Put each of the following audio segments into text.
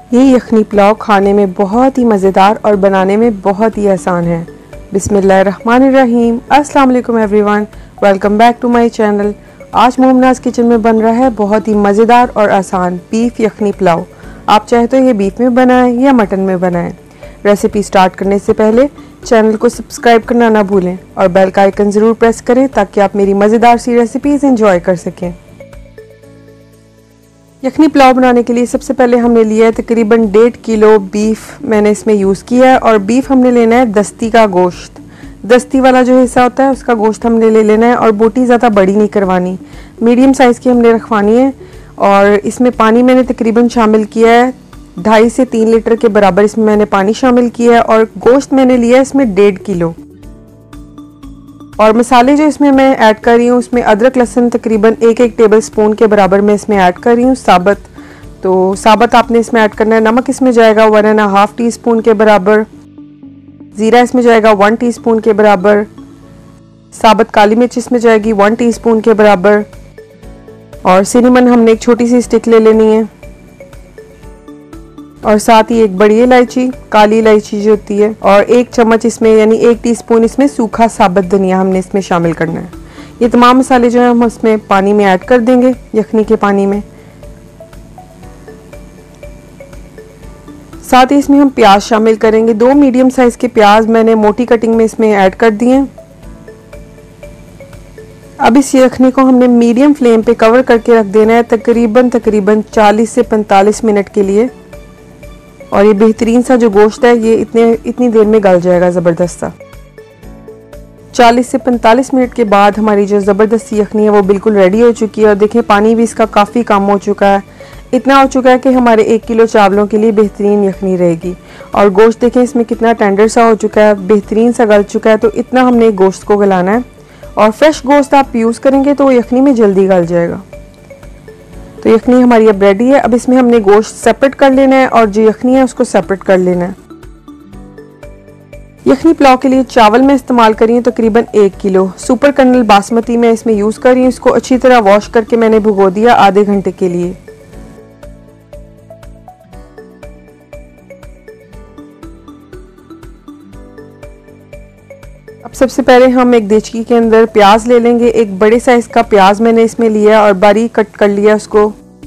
ये यखनी पुलाव खाने में बहुत ही मज़ेदार और बनाने में बहुत ही आसान है। बिस्मिल्लाहिर्रहमानिर्रहीम। अस्सलाम वालेकुम everyone, welcome back to my channel. आज मोमनाज किचन में बन रहा है बहुत ही मज़ेदार और आसान बीफ यखनी पुलाव। आप चाहे तो ये बीफ में बनाएं या मटन में बनाएं। रेसिपी स्टार्ट करने से पहले चैनल को सब्सक्राइब करना ना भूलें और बेल का आइकन ज़रूर प्रेस करें ताकि आप मेरी मज़ेदार सी रेसिपीज़ एंजॉय कर सकें। यखनी पुलाव बनाने के लिए सबसे पहले हमने लिया है तकरीबन 1.5 किलो बीफ मैंने इसमें यूज़ किया है। और बीफ हमने लेना है दस्ती का गोश्त, दस्ती वाला जो हिस्सा होता है उसका गोश्त हमने ले लेना है। और बोटी ज़्यादा बड़ी नहीं करवानी, मीडियम साइज़ की हमने रखवानी है। और इसमें पानी मैंने तकरीबन शामिल किया है 2.5 से 3 लीटर के बराबर इसमें मैंने पानी शामिल किया है। और गोश्त मैंने लिया है इसमें 1.5 किलो। और मसाले जो इसमें मैं ऐड कर रही हूँ उसमें अदरक लहसुन तकरीबन 1 टेबल स्पून के बराबर मैं इसमें ऐड कर रही हूँ साबत। तो साबत आपने इसमें ऐड करना है। नमक इसमें जाएगा 1.5 टीस्पून के बराबर। ज़ीरा इसमें जाएगा 1 टीस्पून के बराबर। साबत काली मिर्च इसमें जाएगी 1 टीस्पून के बराबर। और सिनेमन हमने एक छोटी सी स्टिक ले लेनी है। और साथ ही एक बड़ी इलायची, काली इलायची जो होती है, और 1 चम्मच इसमें यानी 1 टीस्पून इसमें सूखा साबुत धनिया हमने इसमें शामिल करना है। ये तमाम मसाले जो हैं हम उसमें पानी में ऐड कर देंगे, यखनी के पानी में। साथ ही इसमें हम प्याज शामिल करेंगे। 2 मीडियम साइज के प्याज मैंने मोटी कटिंग में इसमें ऐड कर दिए। अब इस यखनी को हमने मीडियम फ्लेम पे कवर करके रख देना है तकरीबन 40 से 45 मिनट के लिए। और ये बेहतरीन सा जो गोश्त है ये इतनी देर में गल जाएगा ज़बरदस्त सा। 40 से 45 मिनट के बाद हमारी जो ज़बरदस्त यखनी है वो बिल्कुल रेडी हो चुकी है। और देखें पानी भी इसका काफ़ी कम हो चुका है, इतना हो चुका है कि हमारे 1 किलो चावलों के लिए बेहतरीन यखनी रहेगी। और गोश्त देखें इसमें कितना टेंडर सा हो चुका है, बेहतरीन सा गल चुका है। तो इतना हमने गोश्त को गलाना है। और फ्रेश गोश्त आप यूज़ करेंगे तो यखनी में जल्दी गल जाएगा। तो यखनी हमारी अब रेडी है। अब इसमें हमने गोश्त सेपरेट कर लेना है और जो यखनी है उसको सेपरेट कर लेना है। यखनी पुलाव के लिए चावल में इस्तेमाल कर रही हूँ तकरीबन 1 किलो। सुपर कर्नल बासमती मैं इसमें यूज़ कर रही हूँ। इसको अच्छी तरह वॉश करके मैंने भिगो दिया आधे घंटे के लिए। अब सबसे पहले हम एक देचकी के अंदर प्याज ले लेंगे। एक बड़े साइज का प्याज मैंने इसमें लिया और बारीक कट कर लिया उसको।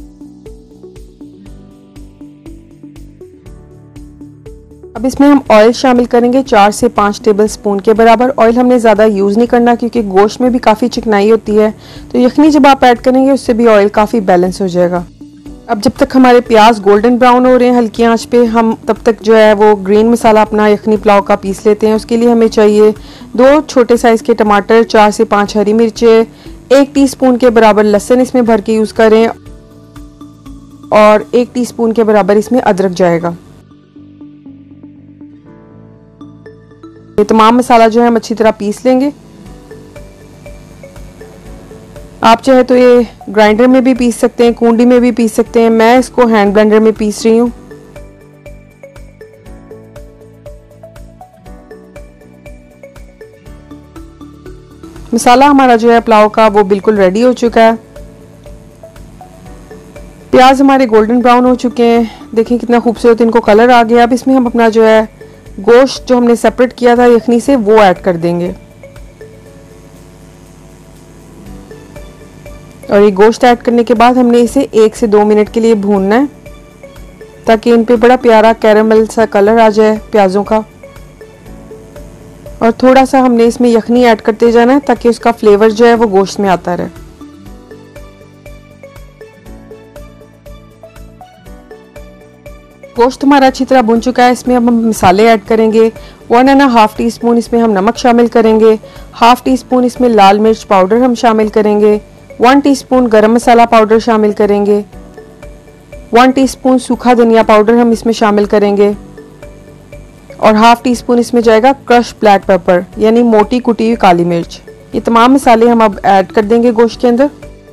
अब इसमें हम ऑयल शामिल करेंगे 4 से 5 टेबल स्पून के बराबर। ऑयल हमने ज़्यादा यूज़ नहीं करना क्योंकि गोश्त में भी काफ़ी चिकनाई होती है। तो यखनी जब आप ऐड करेंगे उससे भी ऑयल काफ़ी बैलेंस हो जाएगा। अब जब तक हमारे प्याज गोल्डन ब्राउन हो रहे हैं हल्की आंच पे, हम तब तक जो है वो ग्रीन मसाला अपना यखनी पुलाव का पीस लेते हैं। उसके लिए हमें चाहिए 2 छोटे साइज़ के टमाटर, 4 से 5 हरी मिर्चें, 1 टीस्पून के बराबर लहसुन इसमें भर के यूज़ करें। और 1 टीस्पून के बराबर इसमें अदरक जाएगा। ये तमाम मसाला जो है हम अच्छी तरह पीस लेंगे। आप चाहे तो ये ग्राइंडर में भी पीस सकते हैं, कूंडी में भी पीस सकते हैं। मैं इसको हैंड ब्लेंडर में पीस रही हूँ। मसाला हमारा जो है पुलाव का वो बिल्कुल रेडी हो चुका है। प्याज हमारे गोल्डन ब्राउन हो चुके हैं, देखें कितना खूबसूरत इनको कलर आ गया। अब इसमें हम अपना जो है गोश्त जो हमने सेपरेट किया था यखनी से वो ऐड कर देंगे। और ये गोश्त ऐड करने के बाद हमने इसे 1 से 2 मिनट के लिए भूनना है ताकि इन पे बड़ा प्यारा कैरेमल सा कलर आ जाए प्याज़ों का। और थोड़ा सा हमने इसमें यखनी ऐड करते जाना है ताकि उसका फ्लेवर जो है वो गोश्त में आता रहे। गोश्त हमारा अच्छी तरह भुन चुका है। इसमें अब हम मसाले ऐड करेंगे। 1.5 टीस्पून इसमें हम नमक शामिल करेंगे। 1/2 टीस्पून इसमें लाल मिर्च पाउडर हम शामिल करेंगे। 1 टीस्पून गरम मसाला पाउडर शामिल करेंगे। 1 टीस्पून सूखा धनिया पाउडर हम इसमें शामिल करेंगे। और 1/2 टीस्पून इसमें जाएगा क्रश ब्लैक पेपर यानी मोटी कुटी हुई काली मिर्च। ये तमाम मसाले हम अब ऐड कर देंगे गोश्त के अंदर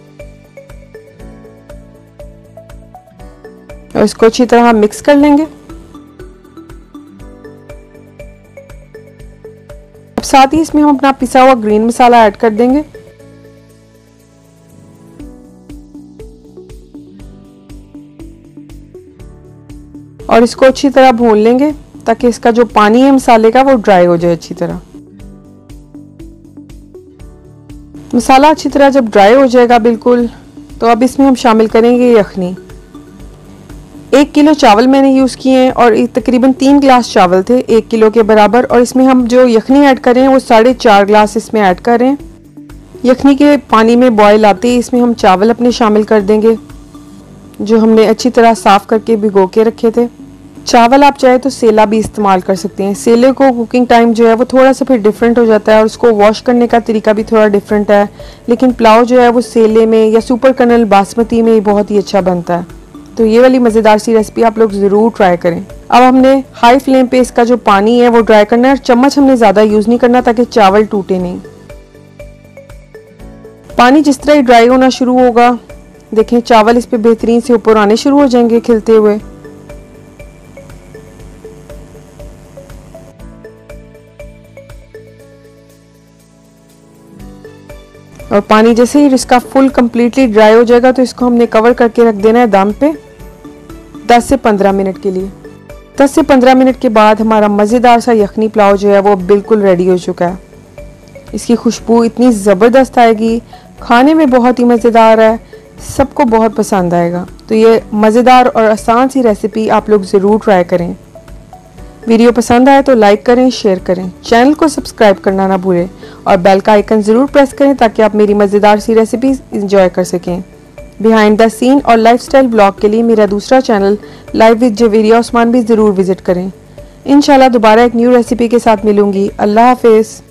और इसको अच्छी तरह हम मिक्स कर लेंगे। अब साथ ही इसमें हम अपना पिसा हुआ ग्रीन मसाला ऐड कर देंगे। और इसको अच्छी तरह भून लेंगे ताकि इसका जो पानी है मसाले का वो ड्राई हो जाए अच्छी तरह। मसाला अच्छी तरह जब ड्राई हो जाएगा बिल्कुल, तो अब इसमें हम शामिल करेंगे यखनी। 1 किलो चावल मैंने यूज़ किए हैं और तकरीबन 3 गिलास चावल थे 1 किलो के बराबर। और इसमें हम जो यखनी ऐड कर रहे हैं वो 4.5 गिलास इसमें ऐड कर रहे हैं। यखनी के पानी में बॉयल आते ही इसमें हम चावल अपने शामिल कर देंगे जो हमने अच्छी तरह साफ़ करके भिगो के रखे थे। चावल आप चाहे तो सेला भी इस्तेमाल कर सकते हैं। सेले को कुकिंग टाइम जो है वो थोड़ा सा फिर डिफरेंट हो जाता है और उसको वॉश करने का तरीका भी थोड़ा डिफरेंट है, लेकिन पुलाव जो है वो सेले में या सुपर कर्नल बासमती में बहुत ही अच्छा बनता है। तो ये वाली मज़ेदार सी रेसिपी आप लोग ज़रूर ट्राई करें। अब हमने हाई फ्लेम पे इसका जो पानी है वो ड्राई करना है और चम्मच हमने ज़्यादा यूज़ नहीं करना ताकि चावल टूटे नहीं। पानी जिस तरह ही ड्राई होना शुरू होगा, देखें चावल इस पे बेहतरीन से ऊपर आने शुरू हो जाएंगे खिलते हुए। और पानी जैसे ही इसका फुल कंप्लीटली ड्राई हो जाएगा तो इसको हमने कवर करके रख देना है दम पे 10 से 15 मिनट के लिए। 10 से 15 मिनट के बाद हमारा मज़ेदार सा यखनी पुलाव जो है वो बिल्कुल रेडी हो चुका है। इसकी खुशबू इतनी ज़बरदस्त आएगी, खाने में बहुत ही मज़ेदार है, सबको बहुत पसंद आएगा। तो ये मज़ेदार और आसान सी रेसिपी आप लोग ज़रूर ट्राई करें। वीडियो पसंद आए तो लाइक करें, शेयर करें, चैनल को सब्सक्राइब करना ना भूलें और बेल का आइकन ज़रूर प्रेस करें ताकि आप मेरी मज़ेदार सी रेसिपीज़ इंजॉय कर सकें। बिहाइंड द सीन और लाइफस्टाइल ब्लॉग के लिए मेरा दूसरा channel live with Javeria Usman भी ज़रूर विजिट करें। इंशाल्लाह दोबारा एक न्यू रेसिपी के साथ मिलूंगी। अल्लाह हाफिज़।